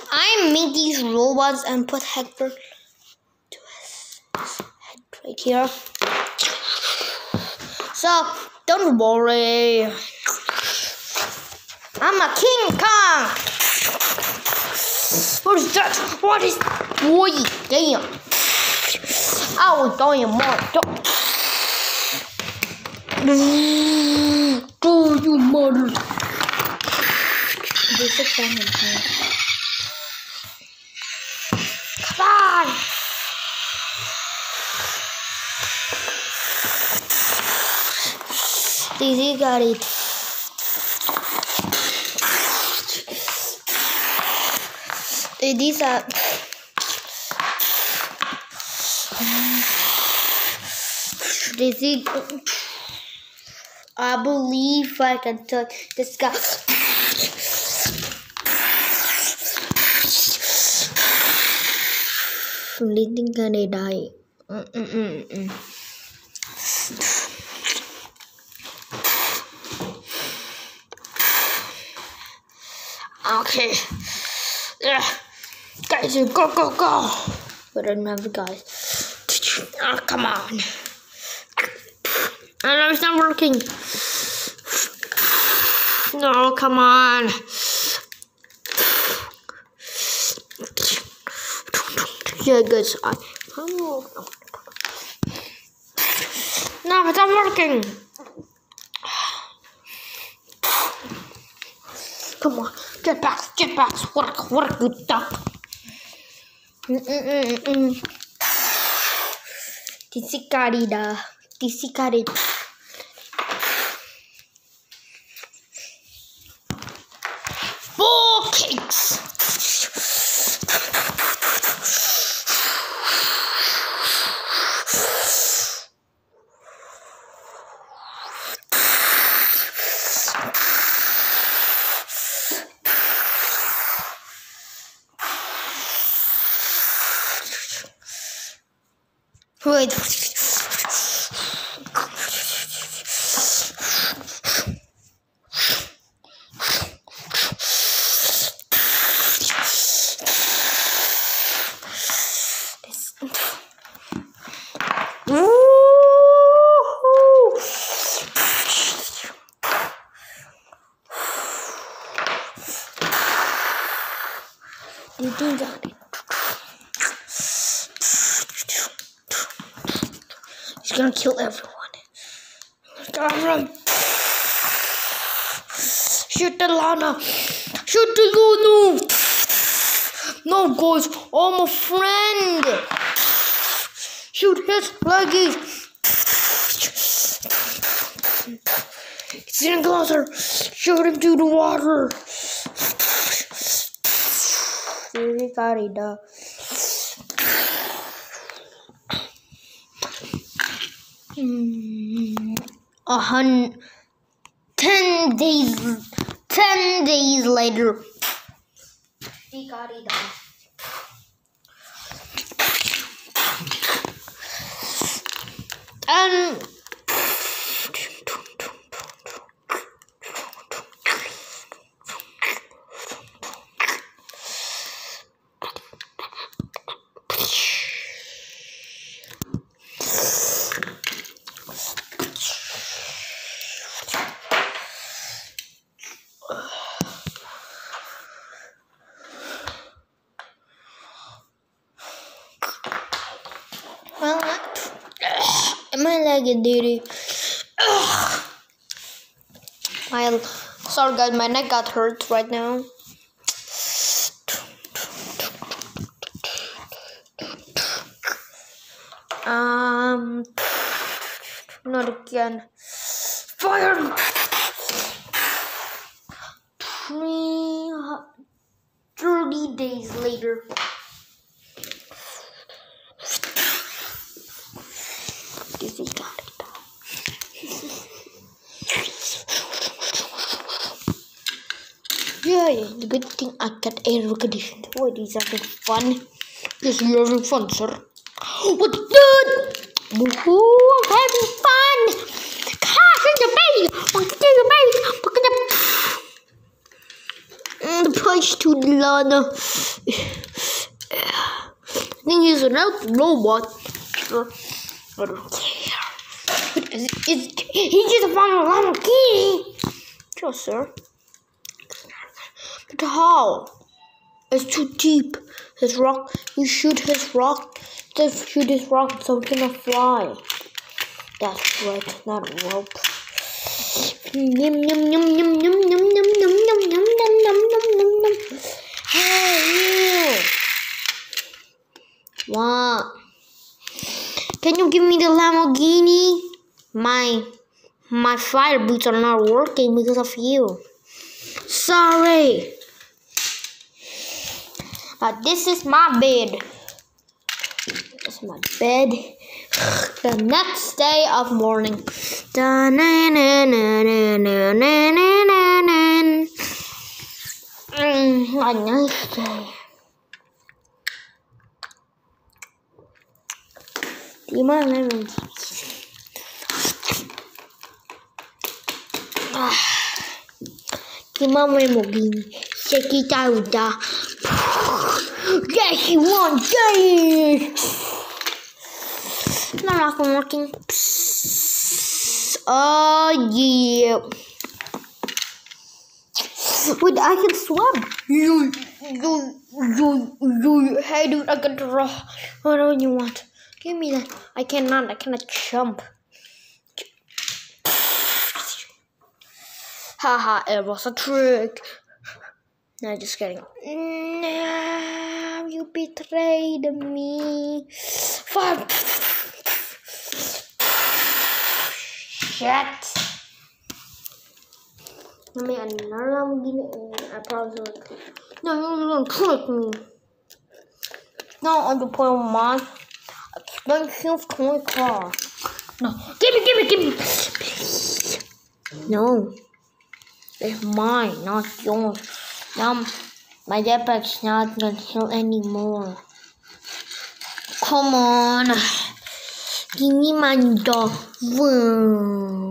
I made these robots and put Hector to his head right here. So don't worry. I'm a King Kong. What is that? What is? Boy, damn! I will tell you more. Do you mother? This is coming. Come on! Daisy got it. These are Daisy. I believe I can touch this guy. Leading gonna die. Okay. Yeah. Guys, go. But I don't have the guys. Oh, come on. Oh, it's not working. No, come on. Yeah, guys. No, it's not working. Come on, get back, work, good stuff. Tisikari. Ball cakes. Wait. You do got it. He's gonna kill everyone. Gotta run. Shoot the Lana. Shoot the Lulu. No, guys, I'm a friend. Shoot his leggy. He's getting closer. Shoot him to the water. Really got it. 10 days later. He got it done. And my leg is dirty. Sorry guys, my neck got hurt right now. Not again. Fire! 30 days later. This is got it. Yeah, the good thing I got air conditioned. Oh, these are having fun. Yes, you're having fun, sir. What's good? Woohoo, I'm having fun. Look at your baby. Look at your baby. Look at the... The price too low. I think he's an robot. I don't care. He just found a Lamborghini. Sure, sir. But how? It's too deep. His rock. You shoot his rock. Just shoot his rock so it cannot fly. That's right. Not a rope. Yum yum yum yum yum yum yum yum yum yum yum yum yum yum. Hey you! What? Can you give me the Lamborghini? My fire boots are not working because of you. Sorry. But this is my bed. This is my bed. The next day of morning. A nice day. Do you mind lemons? Gimana Lamborghini? Sekitar udah. Yes, you want this. Not working. Oh yeah. Wait, I can swim. Hey dude, I can draw. What do you want? Give me that. I cannot jump. Haha, it was a trick. No, just kidding. No, you betrayed me. Fuck. Shit. Let me another Lamborghini and I probably will. No, you're gonna trick me. No, on the point of mine. Expensive toy car. No, give me. Please. No. It's mine, not yours. Now, my jetpack's not gonna kill anymore. Come on. Give me my dog.